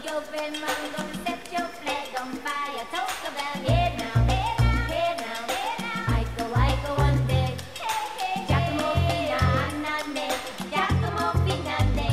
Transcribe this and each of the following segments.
open, I'm gonna set your flag on fire. Talk about hey now, hey now, hey now, hey now. I go one day. Giacomo Finale, Giacomo Finale.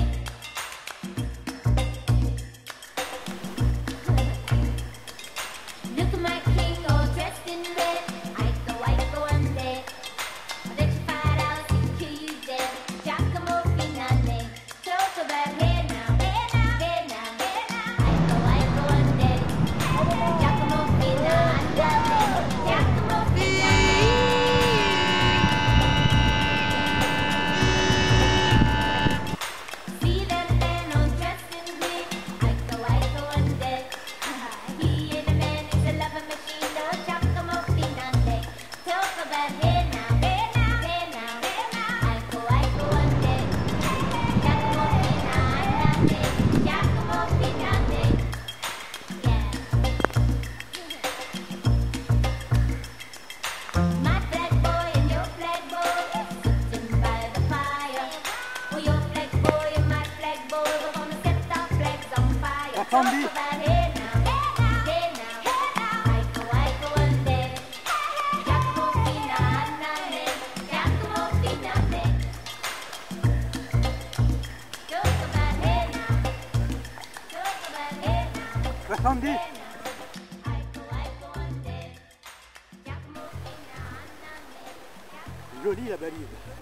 Look at my king all dressed in red. I go one day. I'll let you fight out, kill you dead. Giacomo Finale. Talk about hey now, hey now, hey now, hey now. I go one day. Giacomo Finale, Giacomo Finale. See that man all dressed in green. I go one day. He ain't a man, he's a loving machine. Oh, Giacomo Finale. Talk about hey now, hey now, hey now, hey now. I go one day. Giacomo Finale, Giacomo Finale. Yeah. My flag boy and your flag boy sitting by the fire. Oh, your flag boy and my flag boy, we're gonna set our flags on fire. Talk Attendez. about hey now, hey now, hey now, hey now. I go one day. Giacomo Finale, Giacomo Finale. Talk about hey now, talk about hey now, Attendez. hey now. I go one day. Giacomo Finale, Jolie la balise.